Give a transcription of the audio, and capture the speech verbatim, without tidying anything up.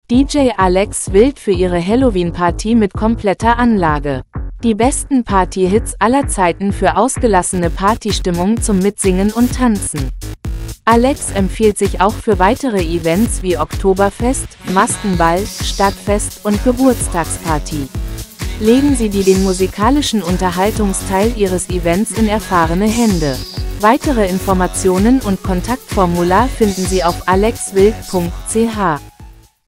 D J Alex Wild für ihre Halloween-Party mit kompletter Anlage. Die besten Party-Hits aller Zeiten für ausgelassene Partystimmung zum Mitsingen und Tanzen. Alex empfiehlt sich auch für weitere Events wie Oktoberfest, Maskenball, Stadtfest und Geburtstagsparty. Legen Sie die den musikalischen Unterhaltungsteil Ihres Events in erfahrene Hände. Weitere Informationen und Kontaktformular finden Sie auf alex wild punkt c h.